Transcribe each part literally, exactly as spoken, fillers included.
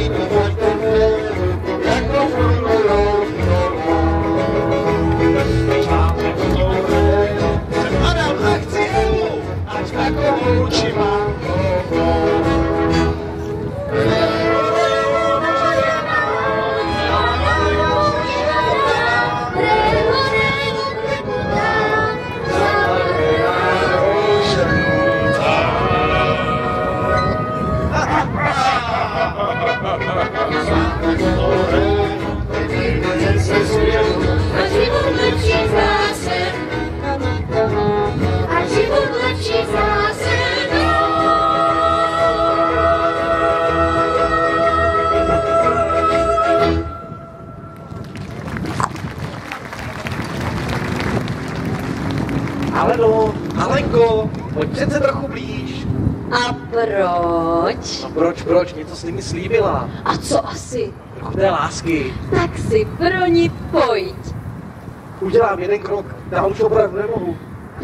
Aleno, Alenko, pojď přece trochu blíž. A proč? A proč, proč? Něco jsi mi slíbila. A co asi? Trochu té lásky. Tak si pro ní pojď. Udělám jeden krok, dál už opravdu nemohu.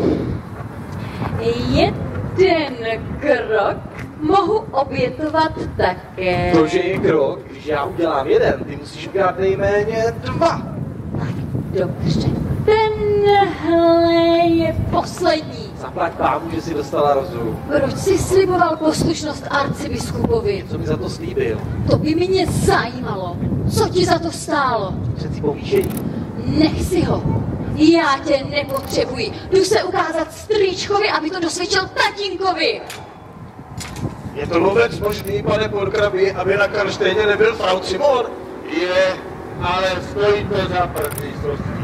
Jeden krok mohu obětovat také. To, že je krok, když já udělám jeden, ty musíš udělat nejméně dva. Tak dobře. Tenhle je poslední. Zaplať pámu, že jsi dostala rozum. Proč jsi sliboval poslušnost arcibiskupovi? Co mi za to slíbil? To by mě zajímalo. Co ti za to stálo? Přeci povýšení. Nech si ho. Já tě nepotřebuji. Jdu se ukázat strýčkovi, aby to dosvědčil tatínkovi. Je to vůbec možný, pane Purkrabi, aby na Karlštejně nebyl Frau Simon? Je, ale stojí to za prvnýstostí.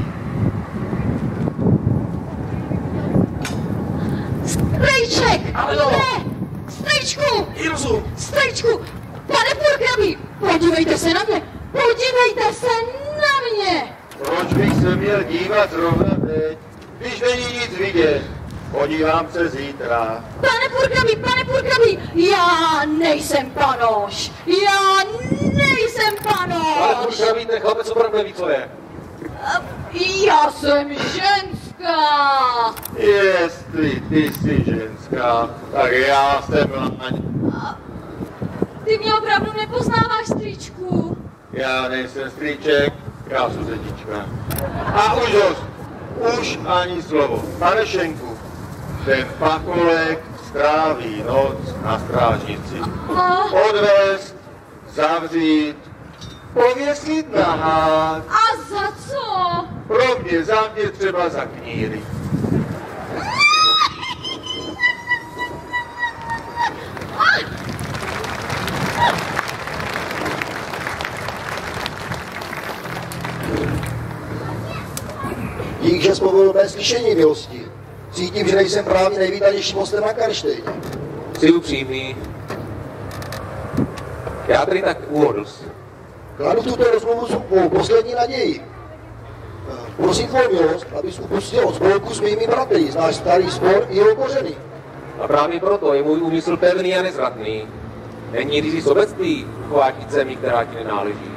Strýček! Ale no! Ne! Strýčku! Jirzu! Strýčku! Pane Purkrabi! Podívejte se na mě! Podívejte se na mě! Proč bych se měl dívat zrovna teď, když není nic vidět? Podívám se zítra. Pane Purkrabi, pane Purkrabi! Já nejsem panoš! Já nejsem panoš! Ale Purkrabi, ten chlapec opravdu neví, co je. Já jsem ženská! Jestli ty jsi ženská, tak já jsem láň. Ty mě opravdu nepoznáváš, strýčku. Já nejsem strýček, já jsem zedička. A už dost, už ani slovo. Pane Šenku, ten pakolek stráví noc na strážnici. Odvést, zavřít, pověsit na hák. A za co? Pro mě, za mě třeba za kníry. Dík, že jsi povolil mé slyšení, milosti. Cítím, že nejsem právě nejvítanějším hostem na Karlštejně. Jsi upřímný. Já tady tak úvodl. Kladu tuto rozmluvu svou poslední naději. Prosím tvou milost, abys upustil od spolku s mými bratry, znáš starý spor i jeho kořeny. A právě proto je můj úmysl pevný a nezvratný. Není rizí sobectví chvátit zemi, která ti nenáleží.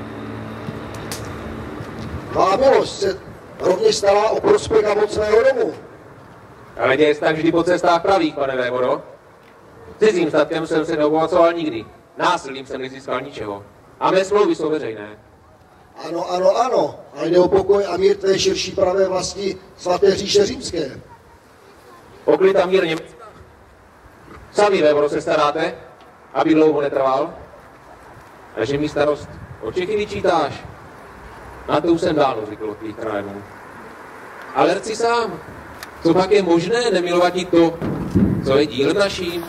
Má milost se rovněž stará o prospěch a moc svého domu. Ale děje se tak vždy po cestách pravých, pane vévodo. Cizím statkem jsem se neobohacoval nikdy. Násilím jsem nezískal ničeho. A mé smlouvy jsou veřejné. Ano, ano, ano, ale jde o pokoj a mír té širší pravé vlasti svaté říše římské. Poklid a mír Německa. Sami vévodo se staráte, aby dlouho netrval. A že mi starost o Čechy vyčítáš. Na to už jsem dávno zvykl od tvých krajinů. Ale rci sám, co pak je možné nemilovat i to, co je díl naším?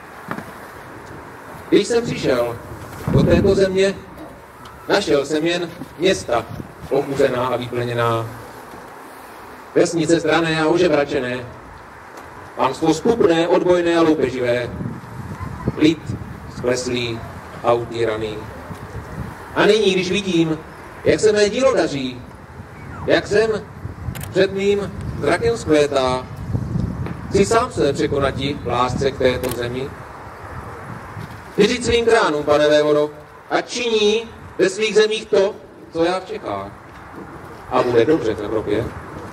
Když jsem přišel do této země, našel jsem jen města, ochuzená a vyplněná. Vesnice zdrané a ožebračené. Pánstvo skupné, odbojné a loupeživé. Lid skleslý a utýraný. A nyní, když vidím, jak se mé dílo daří, jak jsem před mým zrakem zkvétá, chci sám se překonati v lásce k této zemi. Vyřiď svým kránům, pane vévodo, a činí ve svých zemích to, co já v Čechách. A bude dobře v Evropě.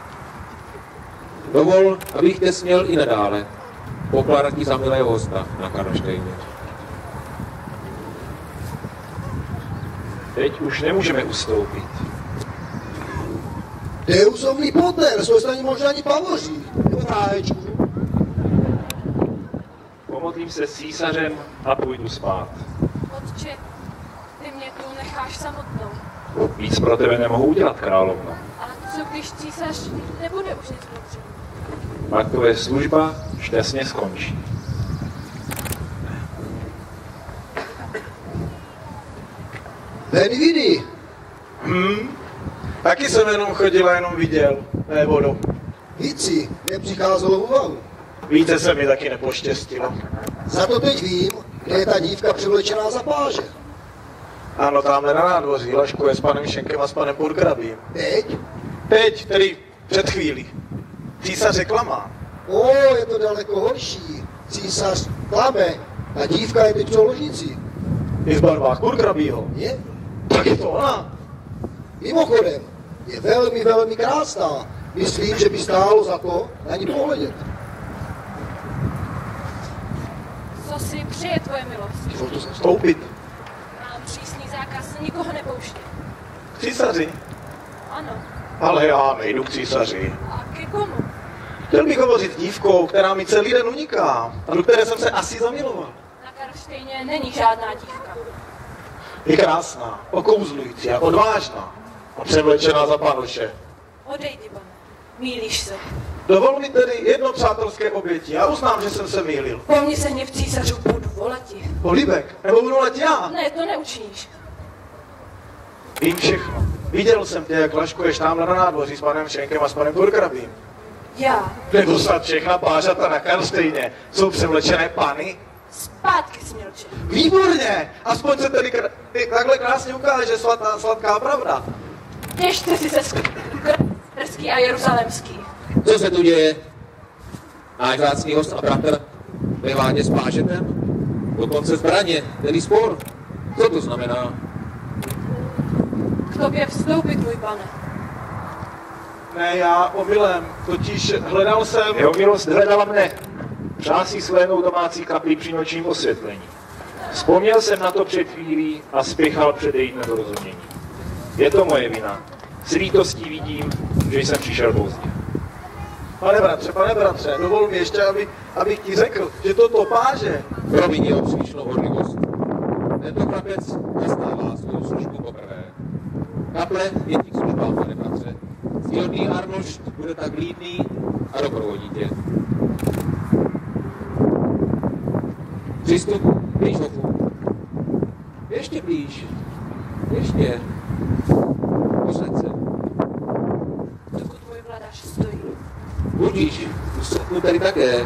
Dovol, abych tě směl i nadále pokládat ti za milého hosta na Karlštejně. Teď už nemůžeme ustoupit. Deus omnipoter, jsou ani možná ani pavoří. Nebo táhečku. Pomodlím se s císařem a půjdu spát. Otče, ty mě tu necháš samotnou. Víc pro tebe nemohu udělat, královno. Ale co když císař nebude už nic potřebovat? Pak tvoje služba šťastně skončí. Ven vidy. Hm? Taky jsem jenom chodil a jenom viděl. Ne vodu. Víci, nepřicházelo v úvahu. Víte, se mi taky nepoštěstilo. Za to teď vím, kde je ta dívka převlečená za páže. Ano, tamhle na nádvoří laškuje s panem Šenkem a s panem Purkrabím. Teď? Teď, tedy před chvílí. Císař je klamá. O, je to daleko horší. Císař klame. Ta dívka je teď v ložnici. Je v barvách Purkrabího. Je? Tak je to ona. Mimochodem, je velmi, velmi krásná. Myslím, že by stálo za to na ní pohledět. Co si přeje tvoje milost? Co to se stalo? Stoupit. Mám přísný zákaz nikoho nepouštět. K císaři. Ano. Ale já nejdu k císaři. A ke komu? Chtěl bych hovořit s dívkou, která mi celý den uniká a do které jsem se asi zamiloval. Na Karlštejně není žádná dívka. Je krásná, okouzlující a odvážná a převlečená za panoše. Odejdi, pane. Mýlíš se. Dovol mi tedy jedno přátelské oběti. Já uznám, že jsem se mýlil. Po mně se hněv císařů budu volati. Polibek, nebo budu let já. Ne, to neučiníš. Vím všechno. Viděl jsem tě, jak laškuješ tamhle na nádvoří s panem Šenkem a s panem Purkrabím. Já. Nebo snad všechna pářata na Karlštejně jsou převlečené pany? Zpátky smělče. Výborně! Aspoň se tedy kr- takhle krásně ukáže svatá, sladká pravda. Těšte si se krský a jeruzalemský. Co se tu děje? Náš vzácný host a bratr ve vládě s pážetem? Dokonce zbraně, tedy spor. Co to znamená? K tobě vstoupit, můj pane. Ne, já omylem, totiž hledal jsem... Jeho milost hledala mne. Přál si svénou domácí kapli při nočním osvětlení. Vzpomněl jsem na to před chvílí a spěchal předejít nedorozumění. Je to moje vina. S lítostí vidím, že jsem přišel pozdě. Pane bratře, pane bratře, dovol mi ještě, aby, abych ti řekl, že toto páže. Promiň jeho přílišnou horlivost. Tento chlapec nastává svou službu poprvé. Kaple je ti k službám, pane bratře. Stělný Arnošt bude tak vlídný a doprovodí tě. Přistup blíž hochu. Ještě blíž. Ještě. Posaď se. Dokud můj vladař stojí. Budíš, usednu tady také.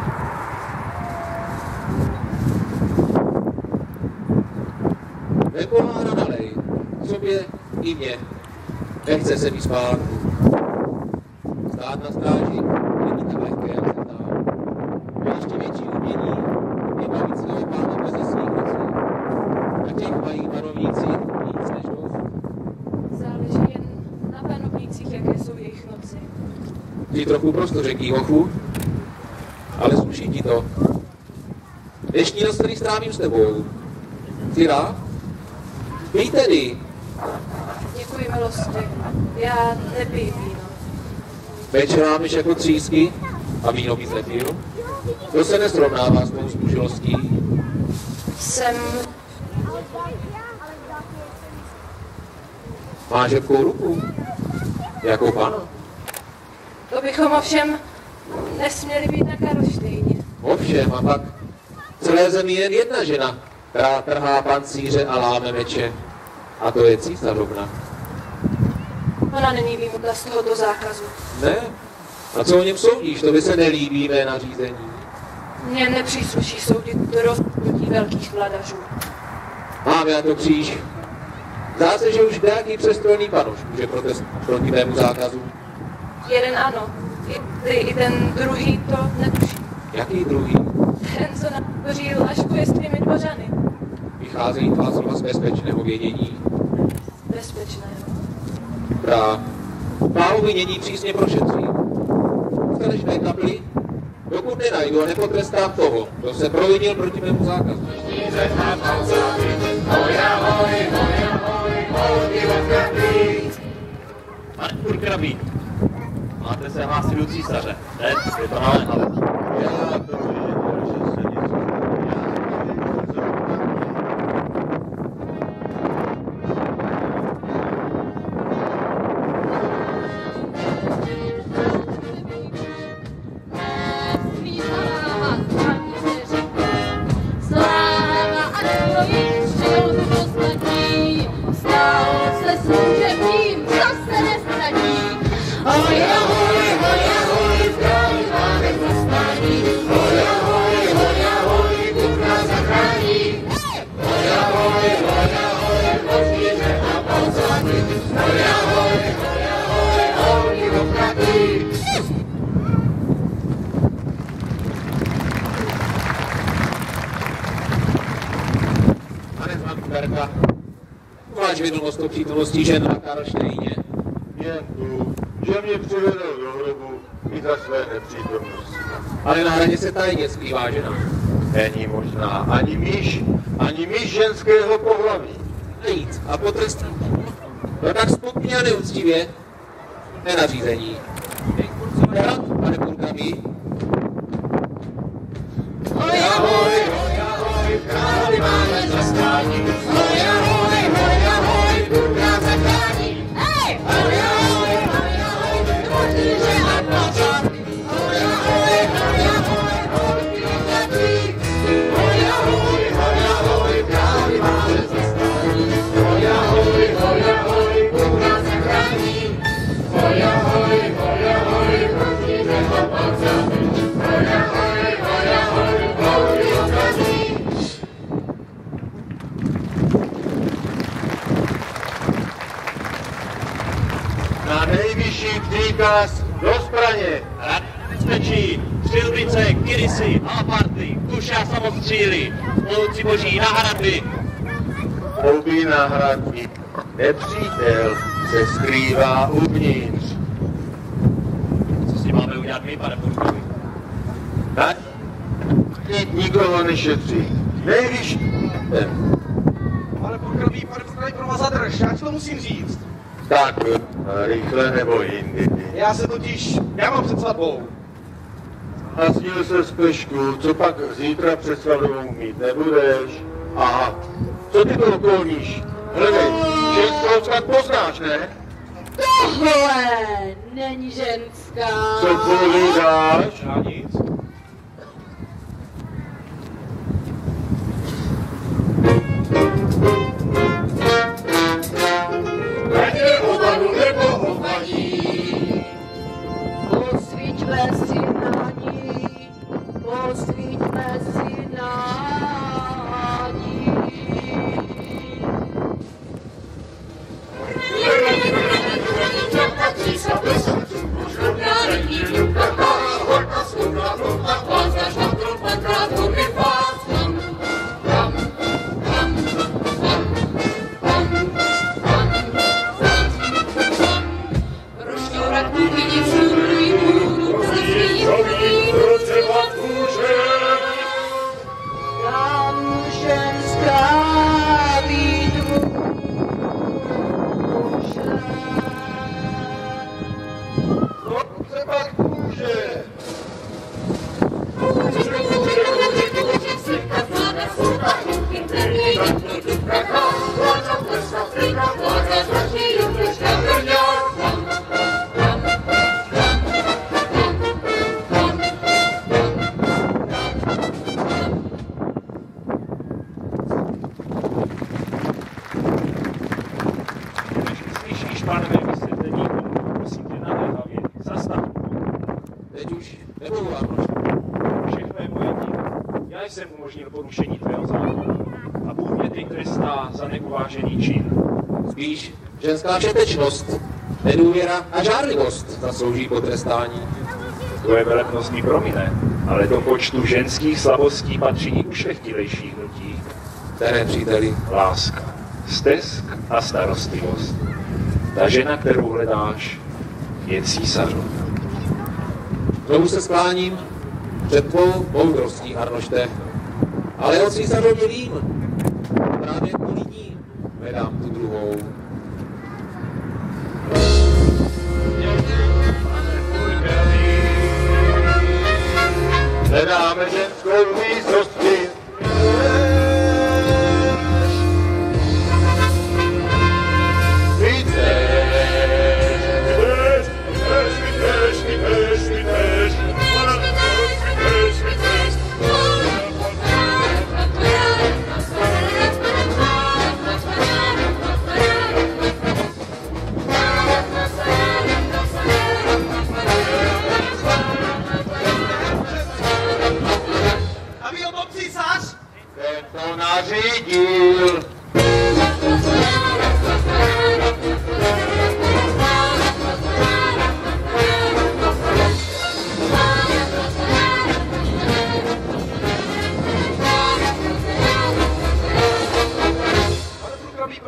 Nepohára nalej. Sobě i mě. Nechce se mi spát. Stát na stráži není tak lehké, jak se zdá. Ještě větší umění je bavit se o pána mezi svých nocí. A těch mají panovníci víc než dost. Záleží jen na panovnících, jaké jsou jejich noci. Ty trochu prostořeký, hochu, ale sluší ti to. Dnešní noc tedy strávím s tebou. Ty rád? Pij tedy. Děkuji milosti. Já nepiju víno. Večer máš jako třísky a víno bys nepil. To se nesrovnává s tou služilostí. Jsem... Máš hebkou ruku. Jakou pana? To bychom ovšem nesměli být na Karlštejně. Ovšem, a pak v celé zemi jen jedna žena, která trhá pancíře a láme meče. A to je císařovna. Ona není výjimka z tohoto zákazu. Ne? A co o něm soudíš? To by se nelíbí mé nařízení. Mně nepřísluší soudit rozhodnutí velkých vladařů. Máme na to kříž. Zdá se, že už nějaký přestrojný panoš může protestovat proti mému zákazu. Jeden ano, i, ty, i ten druhý to netuší. Jaký druhý? Ten, co napořil až s tvými dvořany. Vycházejí tvá slova z bezpečného vědění. Bezpečného. Brá. Pávu vinění přísně prošetří. Staneš mé kapli, dokud nenajdu a nepotrestám toho, kdo se provinil proti mému zákazu. Hoj, ahoj, hoj, ahoj, následuju císaře. Teď je to ale. Já to věděl, že se něco Máš vědomost o přítomnosti žen na Karlštejně? jen tu, že mě přivedl do hrobu i za své nepřítomnosti. Ale na hradě se tajně skrývá žena. Není možná ani myš, ani myš ženského pohlaví. Nic. A potrestí. No tak spokojně a neúctivě. Nenařízení. Hrad, pane Purkami. Hoj, ahoj, hoj, ahoj, králi máme zastání. Hoj, ahoj, hoj, ahoj, Purka zachrání. Hej! Hoj, ahoj, hoj, ahoj, kmotíře a pláčáky. Hoj, ahoj, hoj, ahoj, hoj, pěkatí. Hoj, ahoj, hoj, ahoj, králi máme zastání. Hoj, ahoj, hoj, ahoj, Purka zachrání. Hoj, ahoj, hoj, ahoj, kmotíře a pláčáky. Hoj, ahoj, hoj, ahoj, hoj, pěkatí. Na nejvyšší příkaz do zbraně. Rad bezpečí, přilbice, kirisy, alaparty, tuše a samostříly, spoluci boží na hradby. Obí na hradby. Nepřítel se skrývá uvnitř. Co s tím máme udělat my, pane Purkovi? Tak? Teď nikoho nešetří. Nejvyšší. Pane Purkravý, pane Purkravý, pro vás zadrž, já ti to musím říct. Tak, rychle nebo jindy. Já se totiž, já mám před svatbou. A snil se z pešku, co pak zítra před svatbou mít nebudeš? Aha, co ty to okoloníš? Hledej, ženskou snad poznáš, ne? Tohle není ženská. Co povídáš? Já nic. Ať obadu nebo obadí. Posvíťme si na ní, posvíťme si na ní. Tam ženská být může. No, se pak může. Slyšíš, pánové, vysvětlení, prosím tě naléhavě, zastav. Teď už nebudu vám. Všechno je moje dílo. Já jsem umožnil porušení tvého zákona. A Bůh mě teď trestá za neuvážený čin. Spíš ženská všetečnost, nedůvěra a žárlivost zaslouží potrestání. Tvoje velebnost mi promine, ale do počtu ženských slabostí patří i ušlechtilejší hnutí. Které příteli? Láska, stesk a starostlivost. Ta žena, kterou hledáš, je císařovna. Znovu se skláním před tvou moudrostí, Arnošte. Ale o císařovně vím. Právě kvůli ní hledám tu druhou. Pane Purkravý,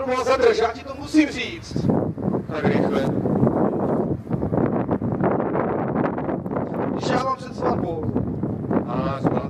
proboha zadrž, já ti to musím říct. Tak rychle. Když já mám před svatbou. A svatba.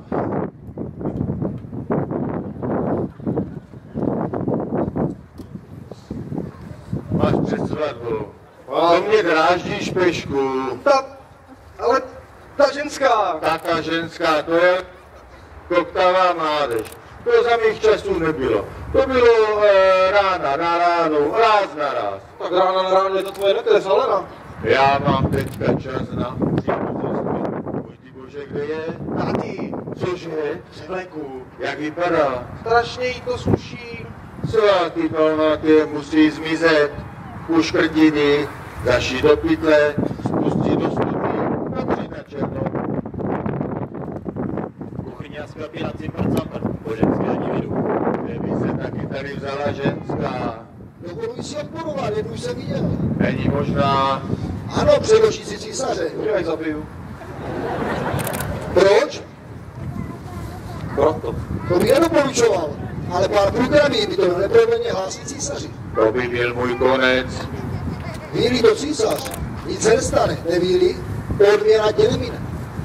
Máš před svatbou. To mě dráždíš, Pešku. Ta, ale ta ženská. Ta, ta ženská, to je koktavá mládež. To za mých časů nebylo. To bylo e, rána na ránu, ráz na ráz. Tak rána na ráno je to tvoje neteř, Helena. Já mám teďka čas na příležitosti. Můj ty bože, kde je? Tati, Cože? převléku. Jak vypadá? Strašně jí to sluší. Co a ty palmaty musí zmizet? Uškrtiny, zaši do pytle, spustí do studny, napřít na černo. Kuchyně a sklapírací prcapr, po ženské ani vidu. Kde by se taky tady vzala ženská? Dovoluji si odporovat, jednu jsem viděl. Není možná. Ano, předloží si císaře. Já ji zabiju. Proč? Proto. To bych nedoporučoval. Ale pár programí by to neprovedně hlásí císaři. To by byl můj konec. Ví-li to císař, nic se nestane. Neví-li, odměna tě nemine.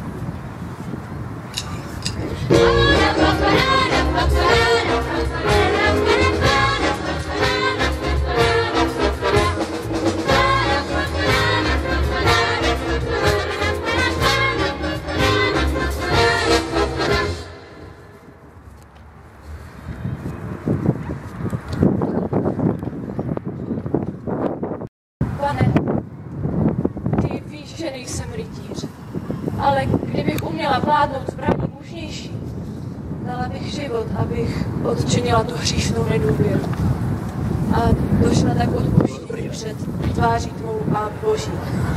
Pane, ty víš, že nejsem rytíř, ale kdybych uměla vládnout zbraní mužnější, dala bych život, abych odčinila tu hříšnou nedůvěru. A došla tak odpuštění před tváří tvou a Boží.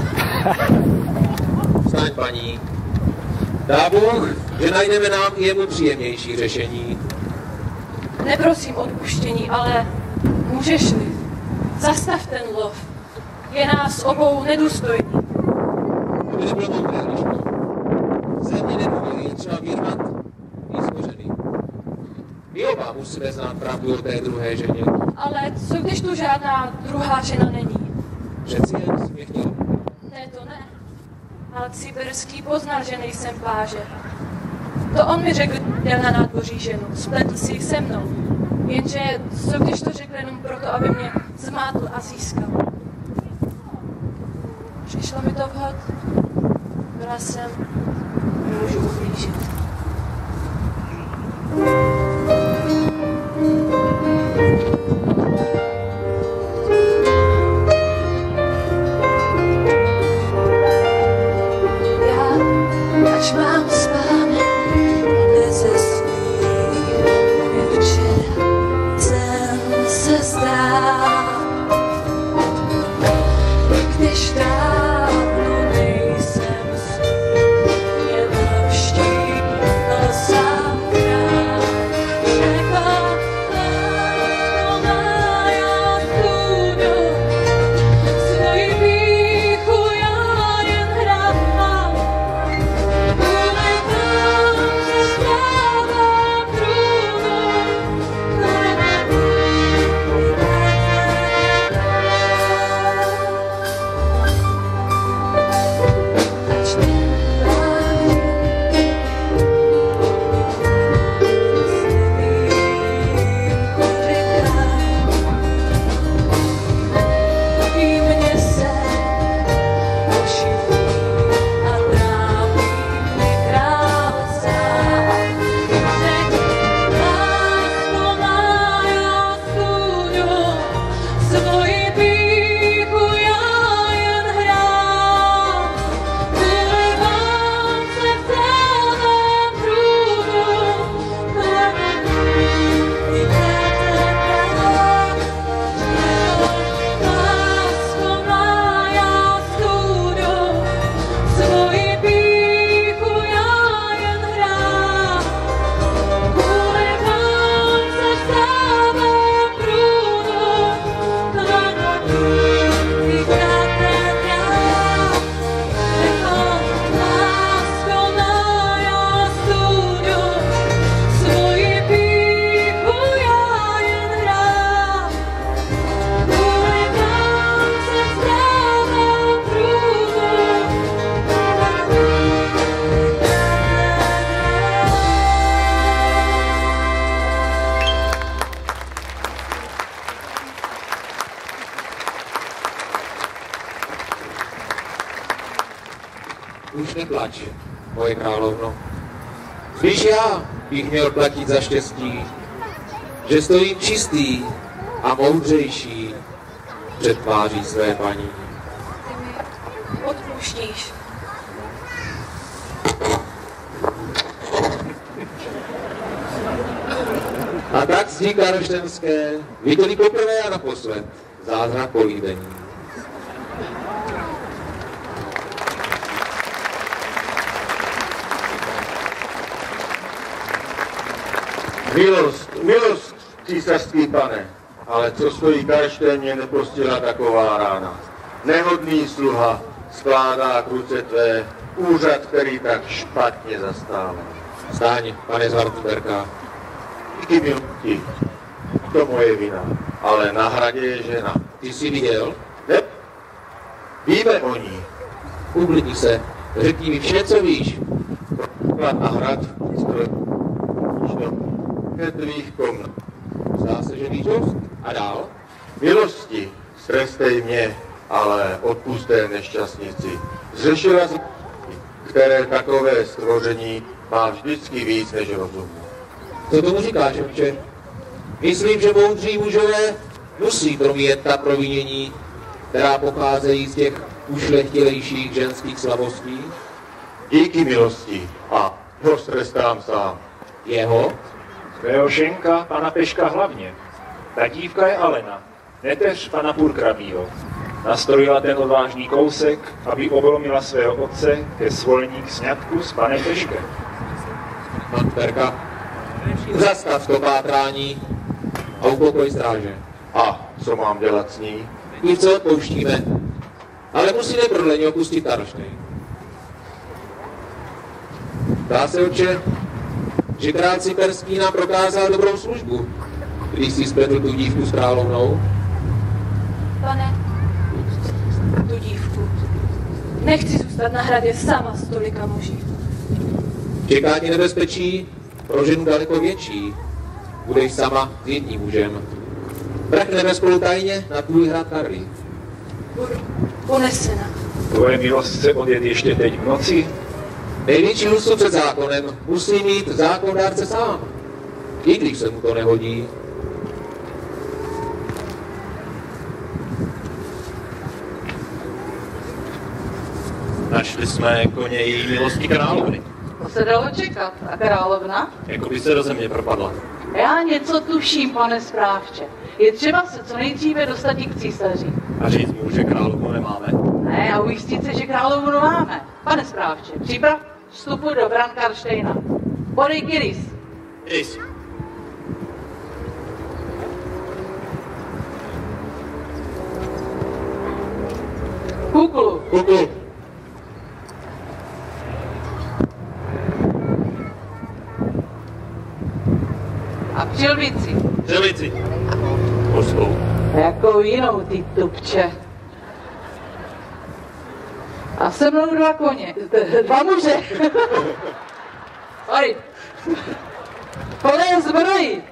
Vstaň, paní. Dá Bůh, že najdeme nám i jemu příjemnější řešení. Neprosím odpuštění, ale můžeš-li, zastav ten lov. Je nás obou nedůstojný. To by nebylo moudré, liško. Země nedůvěry je třeba vyhnat i zbořený. My oba musíme znát pravdu o té druhé ženě. Ale co když tu žádná druhá žena není? Přeci jen jsi mě chtěl. Ne, to ne. Ale Cyberský poznal, že nejsem páže. To on mi řekl, jel na nádvoří ženu, spletl si ji se mnou. Jenže co když to řekl jenom proto, aby mě zmátl a získal? Přišlo mi to vhod. Byla jsem, nemůžu ublížit. Já, až mám spánek, nezesmím, jak včera jsem se zdál. Když dávno nejsem s ním, jen navštívil sám král. už neplač, moje královno. Když já bych měl platit za štěstí, že stojím čistý a moudřejší před tváří své paní. Ty mi odpouštíš. A tak zdi karlštenské viděli poprvé a naposled zázrak políbení. Milost, milost, císařský pane, ale co stojí Karlštejně nepostihla taková rána. Nehodný sluha skládá k ruce tvé úřad, který tak špatně zastává. Stáň, pane z Wartenberka. Díky milosti, to moje vina, ale na hradě je žena. Ty jsi viděl? Ne, víme o ní. Uklidni se, řekni mi vše, co víš. Klad na hrad, stroj, do tvých komnat. Zdá se, že víš dost. A dál? Milosti, strestej mě, ale odpusté nešťastnici. Zřešila z které takové stvoření má vždycky víc než rozum. Co tomu říkáš, otče? Myslím, že moudří mužové musí promíjet ta provinění, která pocházejí z těch ušlechtilejších ženských slabostí. Díky milosti a ho strestám sám. Jeho? Svého šenka, pana Peška hlavně. Ta dívka je Alena, neteř pana Purkrabího. Nastrojila ten odvážný kousek, aby obromila svého otce ke svolení k sňatku s panem Peškem. Wartenberka, zastav to pátrání a upokoj stráže. A co mám dělat s ní? Nic se odpouštíme, ale musí neprodleně opustit Karlštejn. Dá se, otče, že král Cyperský nám prokázal dobrou službu, když si spletl tu dívku s královnou. Pane, tu dívku. Nechci zůstat na hradě sama s tolika muži. Čeká tě nebezpečí pro ženu daleko větší. Budeš sama s jedním mužem. Prchneme spolu tajně na tvůj hrad Karlí. Budu unesena. Tvoje milost chce odjet ještě teď v noci? Největší lustu před zákonem musí mít zákondárce sám, i když se mu to nehodí. Našli jsme koně její milosti královny. To se dalo čekat. A královna? Jako by se do země propadla. Já něco tuším, pane správče. Je třeba se co nejdříve dostat k císaři. A říct mu, že královnu nemáme. Ne, a ujistit se, že královnu máme. Pane správče, připrav vstupu do bran Karlštejna. Podej Kiris. Kiris. Kuklu. Kuklu. A přilbici. Přilbici. Horskou. Jakou jinou, ty tupče. A se mnou dva koně. Dva muže. Oj. Podej zbroj.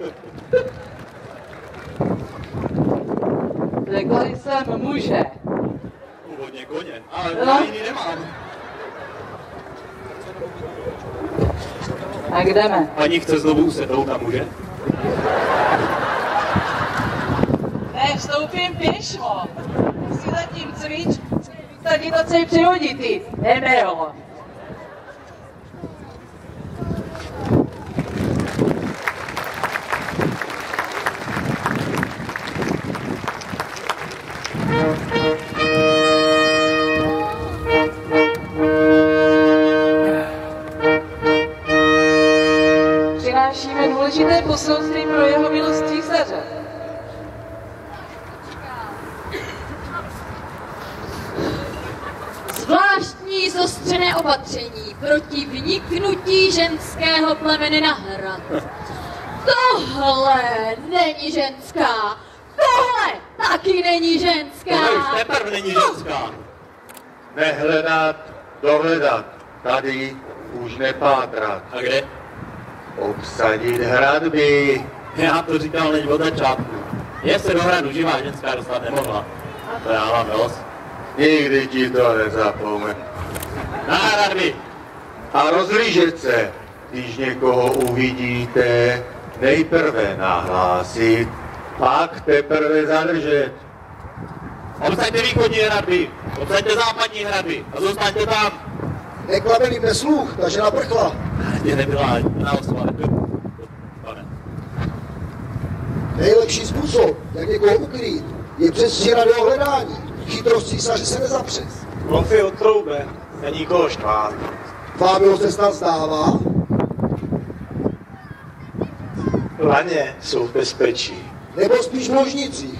Řekla jsem muže. Původně koně, ale No. jiný nemám. A jdeme. Paní chce znovu usednout na muže? Ne, vstoupím pěšmo. Si zatím cvič, tady to chci přihodit, ty. Nebylo. Přinášíme důležité poselství pro jeho milost císaře. Zvláštní zostřené opatření proti vniknutí ženského plemene na hrad. Tohle není ženská. Tohle taky není ženská. Tohle už teprve není ženská. Nehledat, dohledat, tady už nepátrat. A kde? Obsadit hradby. Já to říkal než od začátku. Je se do hradu živá ženská dostat nemohla. To já mám dost. Nikdy ti to nezapomenu. Na hradby. A rozlížet se, když někoho uvidíte, nejprve nahlásit, pak teprve zadržet. Obsaďte východní hradby, obsaďte západní hradby a zůstaňte tam. Nekladeli mě sluch, takže naprchla. Tě nebyla na osla. Pane. Nejlepší způsob, jak někoho ukrýt, je přes do hledání. Chytrost císaře se nezapře. Lov je odtrouben, není nikoho štvát. Tvá milost se snad zdává? Laně jsou v bezpečí. Nebo spíš v ložnicích.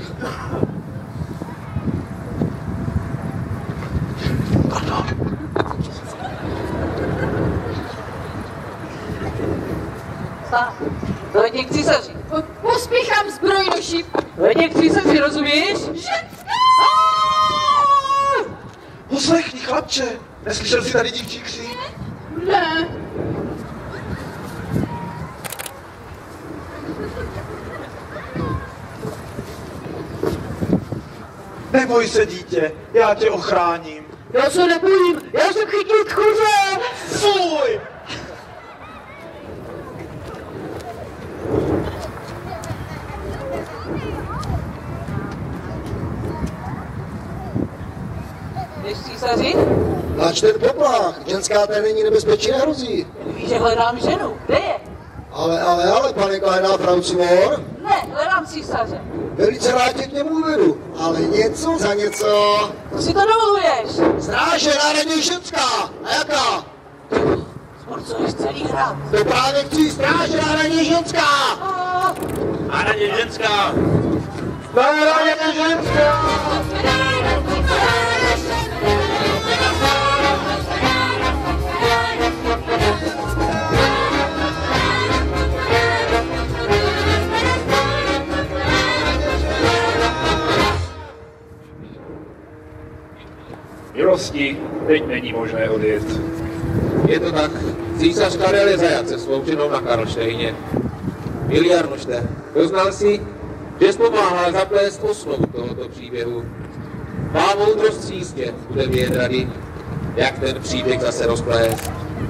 Dojď k císaři. Pospíchám zbrojnoši. Dojď k císaři, rozumíš? Ženská! Poslechni, chlapče, neslyšel jsi tady dívčí křik? Ne. Neboj se, dítě, já tě ochráním. Já se nebojím, já jsem chytil tchůře. Fuj! Jdeš císaři? Nač ten poplach, ženská té není nebezpečí nehrozí. Víš, že hledám ženu. Kde je? Ale, ale, ale, panenka hledá Francimor. Ne, hledám císaře. Velice rád tě k němu uvedu, ale něco za něco. To si to dovoluješ. Stráže národní ženská. A jaká? Zborcuješ celý hrad. To právě chci, stráže národní ženská. A... A na ně ženská. Národní ženská. Milosti, teď není možné odjet. Je to tak. Císař Karel je zajat se svou ženou na Karlštejně. Milý Arnošte, doznal si, že jsi pomáhal zaplést osnovu tohoto příběhu. Má moudrost střízně bude vědět rady, jak ten příběh zase rozplést.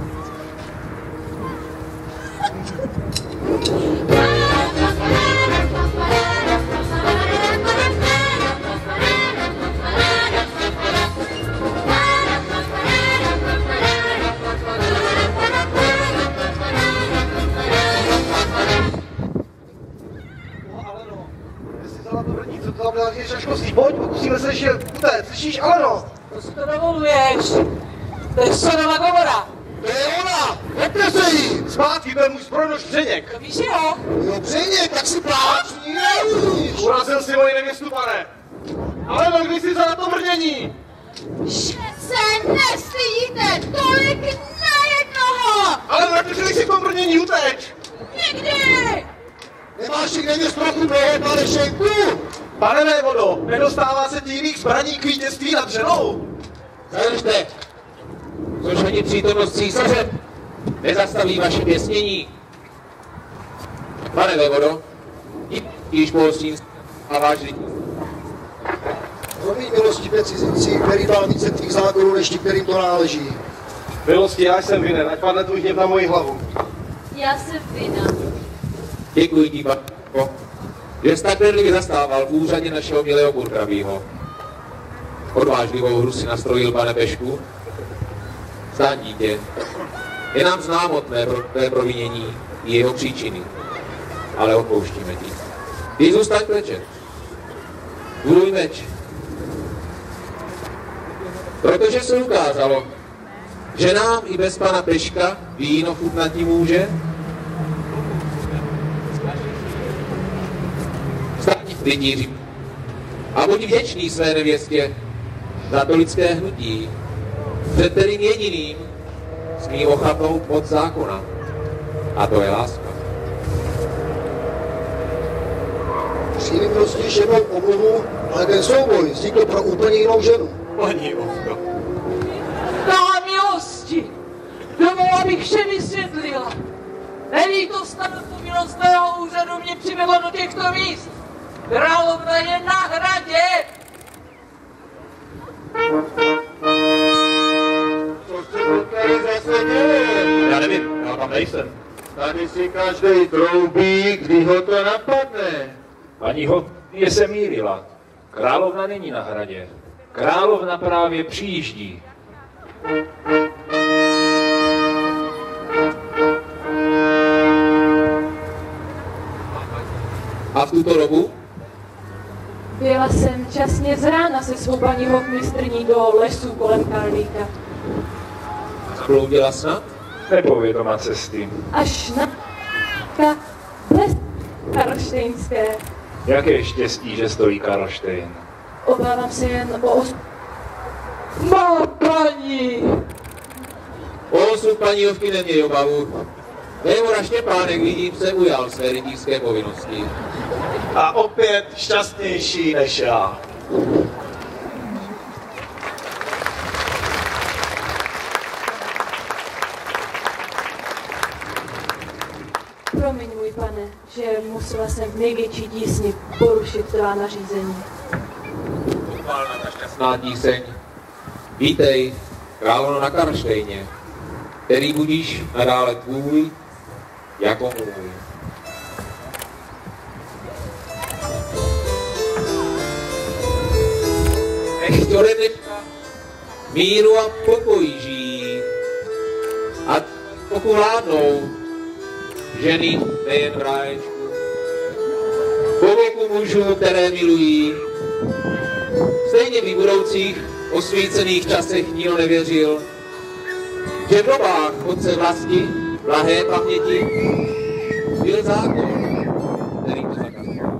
Pojď, pokusíme se ještě utéct, slyšíš, Aleno? To si to dovoluješ. To je Sonova Gomora. To je ona, pojďte se jí. Zpátky, to je můj zbrojnoš Břeněk. To víš, jo? Jo, Břeněk, tak si pláčný, nevíš. Urazil si moji nevěstu, pane. Aleno, kdy jsi za to brnění? Že se nestydíte tolik na jednoho! Ale vrátili si v tom brnění, uteč! Nikdy! Nemáš ty nevěst trochu mnoho, pane Šenku? Pane vévodo, nedostává se jiných zbraní k vítězství nad ženou? Zadržte, což ani přítomnost císaře nezastaví vaše pěsnění. Pane vévodo, již pohostím a váš lid. Promiň milostivé cizinci, který dal více tvých zákonů, než ti, kterým to náleží. Milosti, já jsem vinen, ať padne tvůj hněv na moji hlavu. Já jsem vina. Děkuji ti, Patko, že jsi tak bedlivě zastával v úřadě našeho milého burgravýho. Odvážlivou hru si nastrojil, pane Pešku. Stát dítě, je nám známo tvé, tvé provinění i jeho příčiny, ale odpouštíme ti. Ty zůstaň klečet. Buduj meč. Protože se ukázalo, že nám i bez pana Peška víno chutnatí může, státní lidíři. A buď vděčný své nevěstě za to lidské hnutí, před kterým jediným smí ochatnout od zákona. A to je láska. Přijmi prostě ještě jednou omluvu, ale ten souboj vznikl pro úplně jinou ženu. Paní Ovko. Dá milosti! Domů, abych vše vysvětlila. Nelítost starostů milostného úřadu mě přivedla do těchto míst. Královna je na hradě! Co chcete? nejsem. Tady si každej troubí, kdy ho to napadne. Paní hodně se mýlila. Královna není na hradě. Královna právě přijíždí. A v tuto dobu? Byla jsem časně z rána se svou paní hofmistrní do lesů kolem Karlíka. Bloudila snad? Nepovědomá cesty. Až na ka les karlštejnské. Jaké štěstí, že stojí Karlštejn. Obávám se jen o os... Má paní! O osud paní Jovky neměj obavu. Vévoda Štěpánek, vidím, se ujal své rytířské povinnosti. A opět šťastnější než já. Promiň, můj pane, že musela jsem v největší tísni porušit tvá nařízení. Pochválna ta šťastná tíseň. Vítej, královno na Karlštejně, který budíš nadále tvůj jako můj. Nechť ode dneška míru a pokoji žijí a pokud vládnou ženy nejen v ráječku, po boku mužů, které milují. Stejně v budoucích osvícených časech nikdo nevěřil, že v dobách otce vlasti, blahé paměti, byl zákon, který to zakazoval.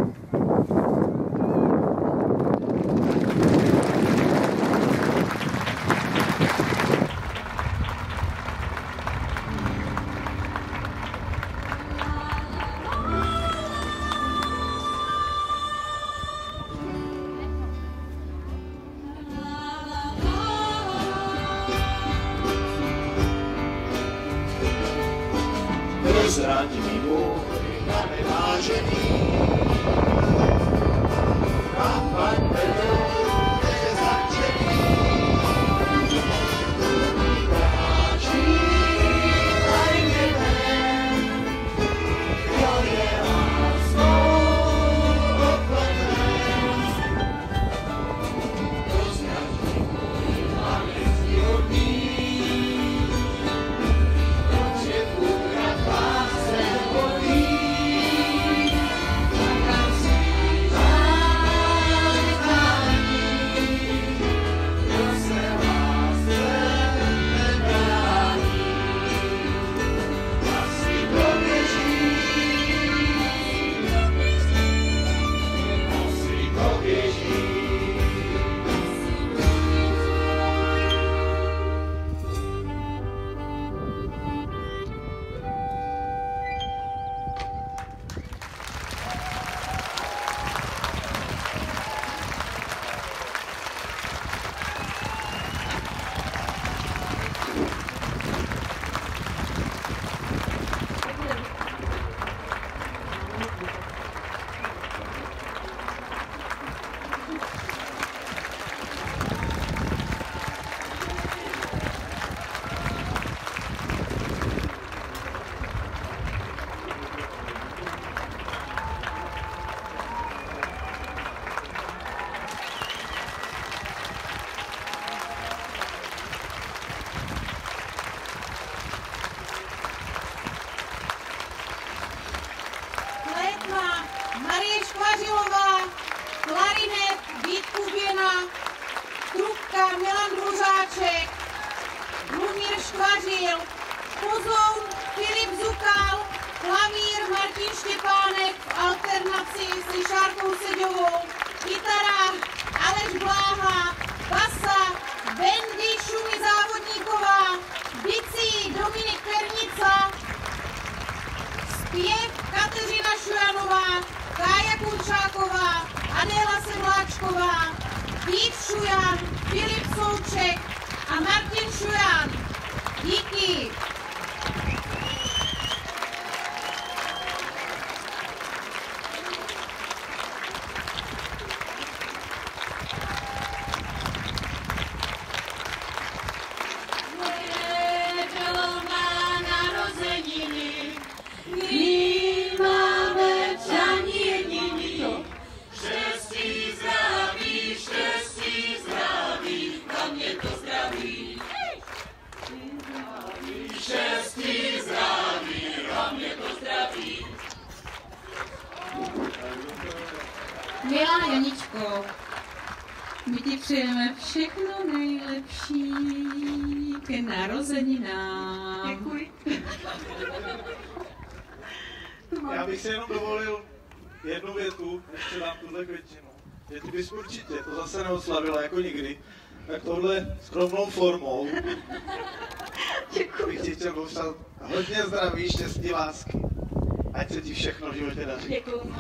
Zraň mi můj, pane vážený, kampaň vedou, je začený. Kráčí, daj mě ven, jo je láskou opleven. Zraň mi můj, pane zjodný, proč je tvůj pás Marie Škvařilová, klarinet Vít Kuběna, trubka Milan Dvořáček, Lumír Škvařil, pozoun Filip Zukal, klavír Martin Štěpánek v alternaci s Ryšárkou Seďovou, kytara Aleš Bláha, basa Bendy Šumy Závodníková, bicí Dominik Pernica, zpěv Kateřina Šujanová, Kája Kurčáková, Adéla Sedláčková, Vít Šujan, Filip Souček a Martin Šujan. Díky. Narozeniny Milá Janičko, my ti přejeme všechno nejlepší ke narozeninám. Děkuji. Já bych si jenom dovolil jednu větu, ještě dám tuhle květinu. Že ty bys určitě to zase neoslavila jako nikdy, tak tohle skromnou formou bych ti chtěl popřát hodně zdraví, štěstí, lásky. Ať se ti všechno v životě daří. Děkuji.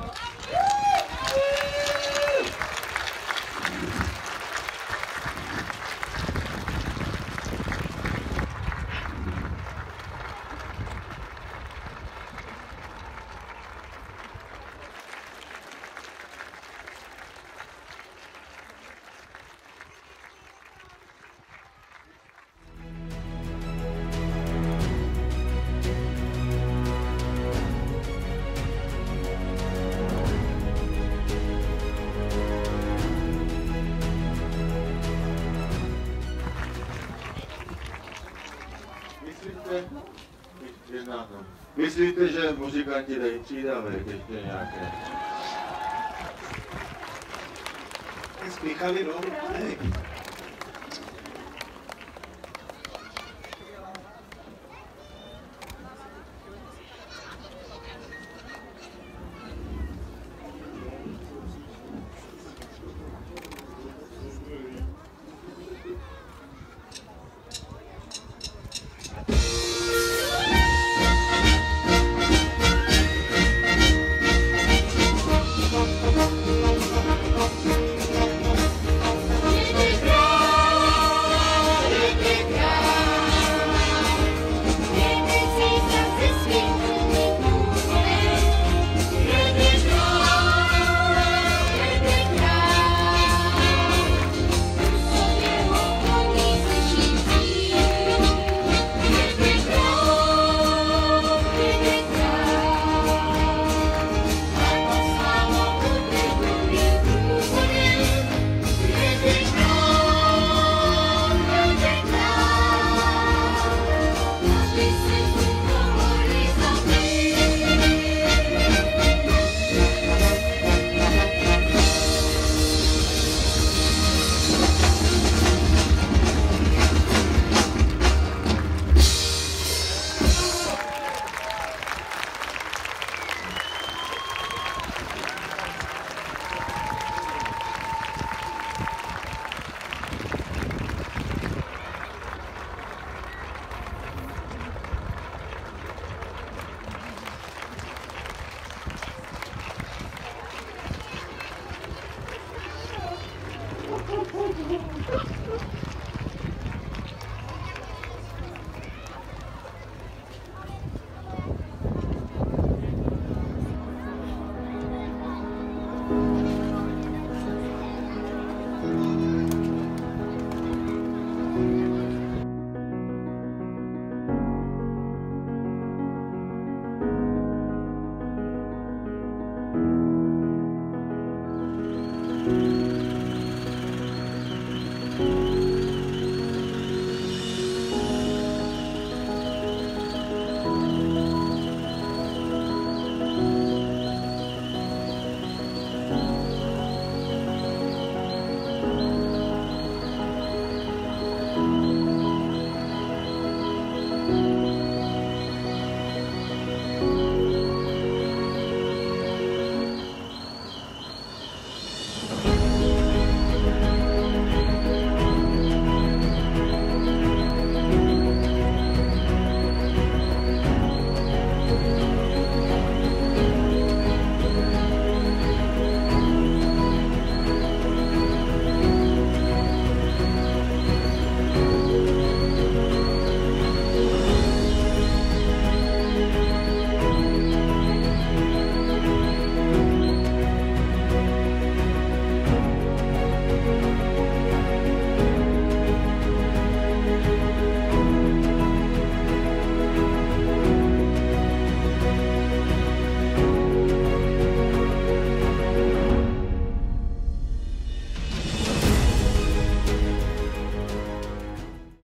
Myslíte, že muzikanti dají přidávek ještě nějaké? Spíchali, no.